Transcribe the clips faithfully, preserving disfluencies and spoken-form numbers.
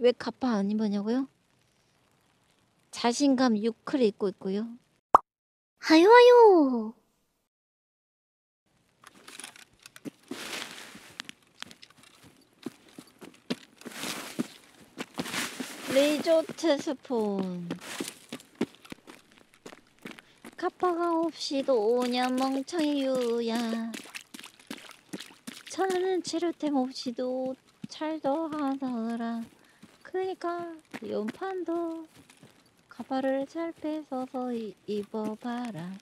왜 가파 안 입었냐고요? 자신감 유클 입고 있고요. 하요 하요. 리조트 스폰. 가파가 없이도 오냐 멍청이유야. 차는 치료템 없이도 잘도 하더라. 그니까 연판도 가파를 잘 뺏어서 이, 입어봐라.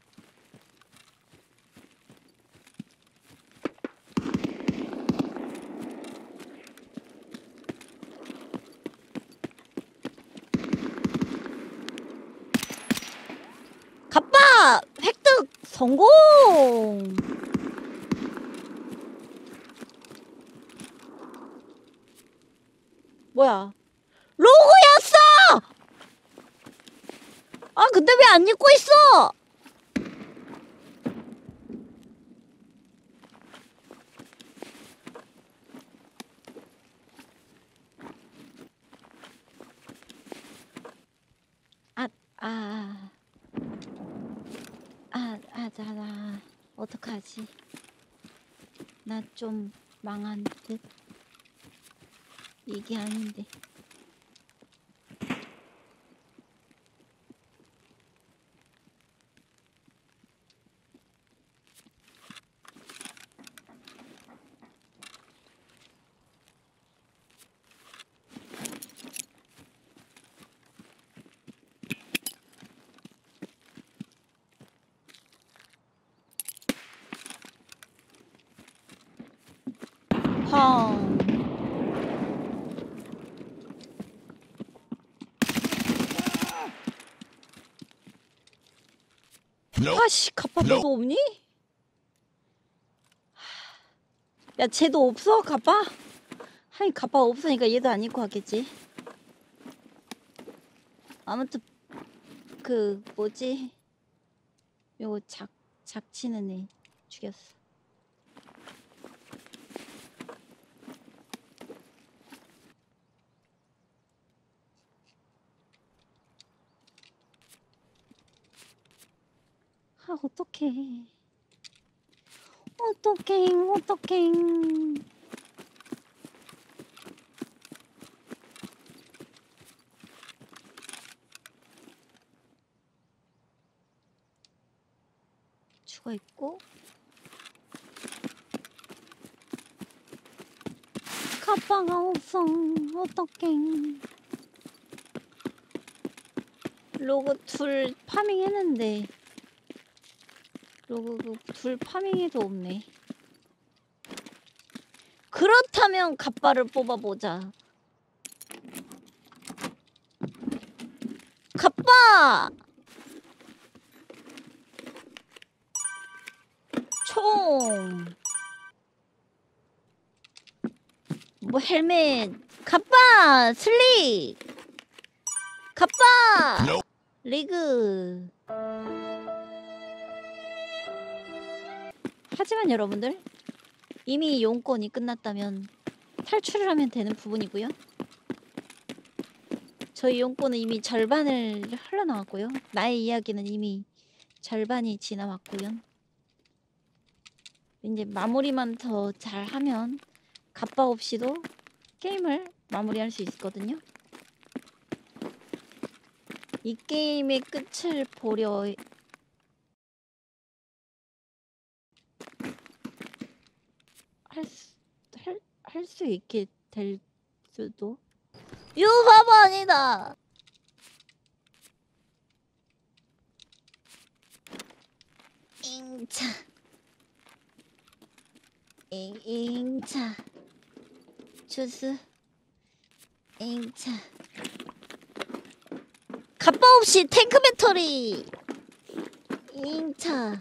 가빠 획득 성공. 뭐야? 로고였어! 아 근데 왜 안 입고 있어? 아, 아, 아, 아, 자, 나 어떡하지? 나 좀 망한 듯. 이게 아닌데. 펑. 아씨, 가빠 너도 없니? 야, 쟤도 없어, 가빠? 하긴 가빠 없으니까 얘도 안 입고 왔겠지. 아무튼 그 뭐지? 요거 작 작치는 애 죽였어. 아 어떡해. 어떡해 어떡해. 죽어있고 가빠가 없어. 어떡해. 로고 둘 파밍했는데 로고 둘 파밍해도 없네. 그렇다면 가빠를 뽑아보자. 가빠! 총! 뭐 헬멧! 가빠! 슬릭! 가빠! 리그! 하지만 여러분들 이미 용건이 끝났다면 탈출을 하면 되는 부분이고요. 저희 용건은 이미 절반을 흘러나왔고요. 나의 이야기는 이미 절반이 지나왔고요. 이제 마무리만 더 잘하면 가빠 없이도 게임을 마무리할 수 있거든요. 이 게임의 끝을 보려 할 수, 할, 할 수 있게 될 수도. 유바바 아니다. 잉차 잉, 잉차 주스 잉차 가빠 없이 탱크 배터리 잉차.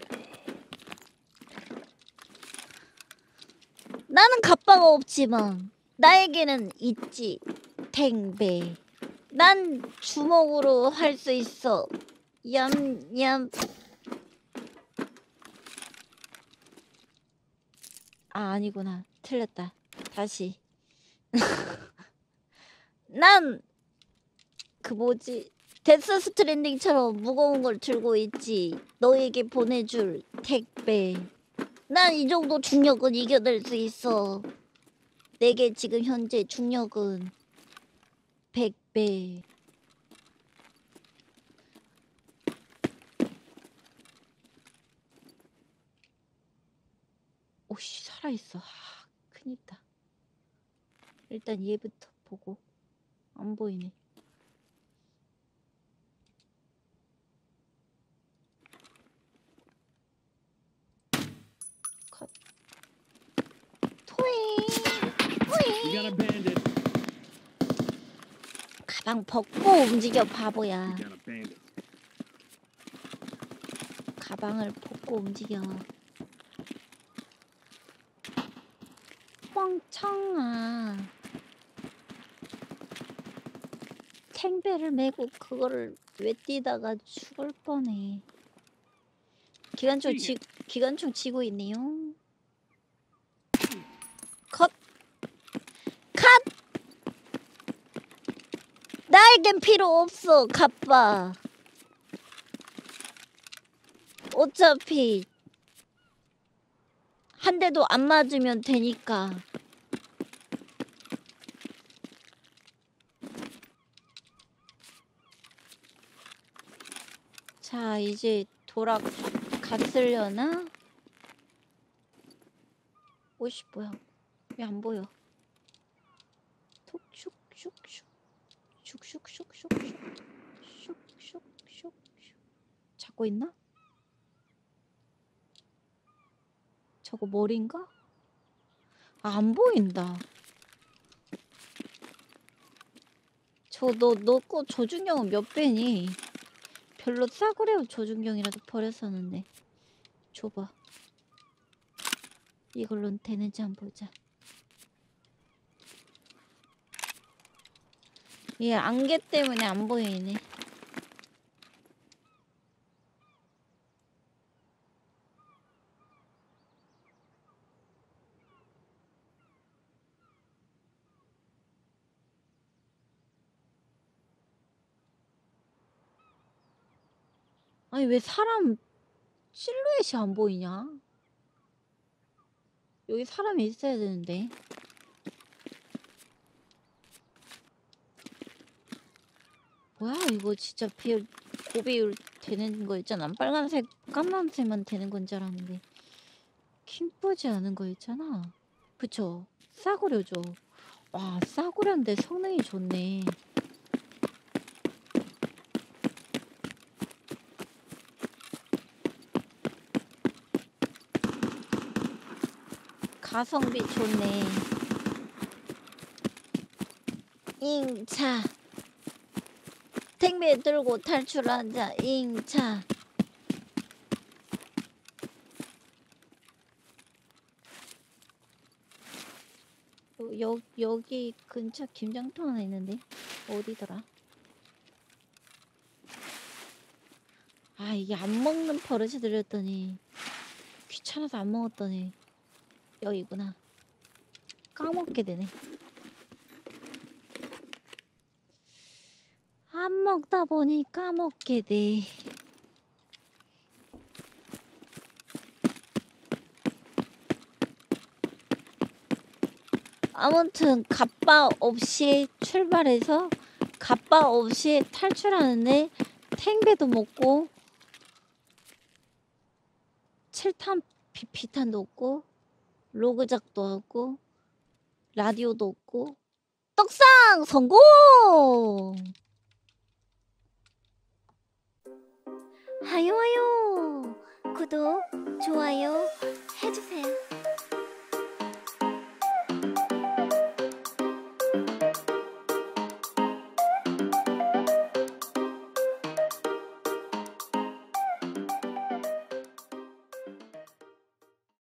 나는 가빠가 없지만 나에게는 있지. 탱배. 난 주먹으로 할 수 있어. 얌얌. 아 아니구나. 틀렸다. 다시. 난 그 뭐지 데스 스트랜딩처럼 무거운 걸 들고 있지. 너에게 보내줄 택배. 난 이 정도 중력은 이겨낼 수 있어. 내게 지금 현재 중력은 백 배. 오씨 살아있어. 아, 큰일이다. 일단 얘부터 보고. 안 보이네. 컷. 토잉. 토잉. 가방 벗고 움직여 바보야. 가방을 벗고 움직여. 뻥청아. 탱배를 메고 그거를 왜 뛰다가 죽을 뻔해. 기관총 지 기관총 지고 있네요. 컷. 컷. 나에겐 필요 없어, 갑바. 어차피 한 대도 안 맞으면 되니까. 자, 이제 돌아갔으려나? 오씨, 뭐야. 왜 안 보여? 톡, 슉, 슉, 슉. 슉, 슉, 슉, 슉, 슉. 슉, 슉, 슉, 슉. 잡고 있나? 저거 머리인가? 아, 안 보인다. 저, 너, 너 거 조준경은 몇 배니? 별로 싸구려 조준경이라도 버렸었는데. 줘봐. 이걸로는 되는지 한번 보자. 얘 안개 때문에 안 보이네. 아니 왜 사람 실루엣이 안 보이냐? 여기 사람이 있어야 되는데. 뭐야 이거 진짜 비율 고비율 되는 거 있잖아. 빨간색 까만색만 되는 건 줄 알았는데 킴쁘지 않은 거 있잖아. 그쵸? 싸구려죠. 와 싸구려인데 성능이 좋네. 가성비 좋네. 잉차 택배 들고 탈출하자. 잉차. 여, 여기 근처 김장터 하나 있는데 어디더라? 아 이게 안 먹는 버릇이 들렸더니 귀찮아서 안 먹었더니 여기구나. 까먹게 되네. 안 먹다 보니 까먹게 돼. 아무튼 갑바 없이 출발해서 갑바 없이 탈출하는데 탱배도 먹고 칠탄 비, 비탄도 없고 로그작도 하고 라디오도 없고 떡상 성공! 하요 하요. 구독, 좋아요 해주세요.